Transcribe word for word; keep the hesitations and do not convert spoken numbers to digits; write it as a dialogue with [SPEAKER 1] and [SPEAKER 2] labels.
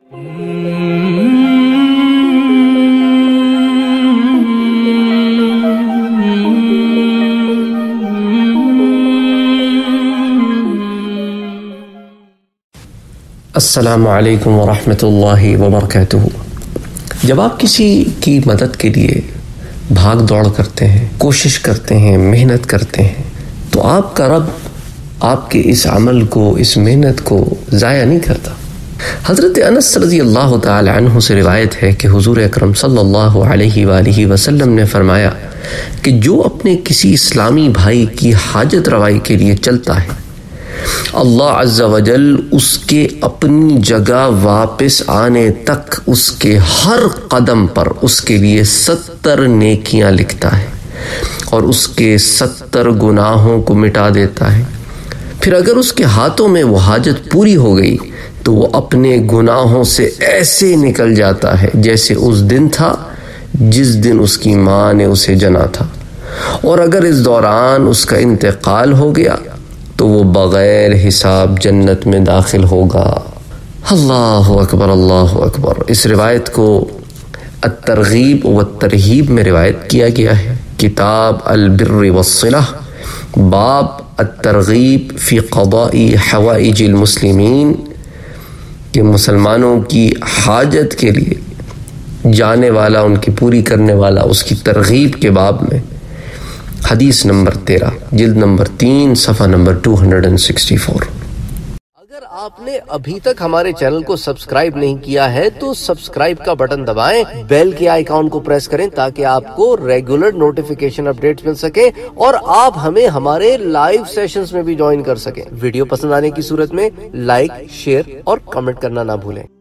[SPEAKER 1] السلام علیکم ورحمۃ اللہ وبرکاتہ۔ جب آپ کسی کی مدد کے لیے بھاگ دوڑ کرتے ہیں، کوشش کرتے ہیں، محنت کرتے ہیں، تو آپ کا رب آپ کے اس عمل کو، اس محنت کو ضائع نہیں کرتا۔ حضرت انس رضی اللہ تعالی عنہ سے روایت ہے کہ حضور اکرم صلی اللہ علیہ وآلہ وسلم نے فرمایا کہ جو اپنے کسی اسلامی بھائی کی حاجت روائی کے لیے چلتا ہے، اللہ عز و جل اس کے اپنی جگہ واپس آنے تک اس کے ہر قدم پر اس کے لیے ستر نیکیاں لکھتا ہے اور اس کے ستر گناہوں کو مٹا دیتا ہے۔ پھر اگر اس کے ہاتھوں میں وہ حاجت پوری ہو گئی تو وہ اپنے گناہوں سے ایسے نکل جاتا ہے جیسے اس دن تھا جس دن اس کی ماں نے اسے جنا تھا، اور اگر اس دوران اس کا انتقال ہو گیا تو وہ بغیر حساب جنت میں داخل ہوگا۔ اللہ اکبر، اللہ اکبر۔ اس روایت کو الترغیب والترہیب میں روایت کیا گیا ہے، کتاب البر والصلہ، باب الترغیب فی قضاء حوائج المسلمین، کہ مسلمانوں کی حاجت کے لیے جانے والا، ان کی پوری کرنے والا، اس کی ترغیب کے باب میں، حدیث نمبر تیرہ، جلد نمبر تین، صفحہ نمبر دو سو چونسٹھ۔ اگر آپ نے ابھی تک ہمارے چینل کو سبسکرائب نہیں کیا ہے تو سبسکرائب کا بٹن دبائیں، بیل کے آئیکن کو پریس کریں تاکہ آپ کو ریگولر نوٹیفیکیشن اپڈیٹس مل سکے اور آپ ہمیں ہمارے لائیو سیشنز میں بھی جوائن کر سکیں۔ ویڈیو پسند آنے کی صورت میں لائک، شیئر اور کمنٹ کرنا نہ بھولیں۔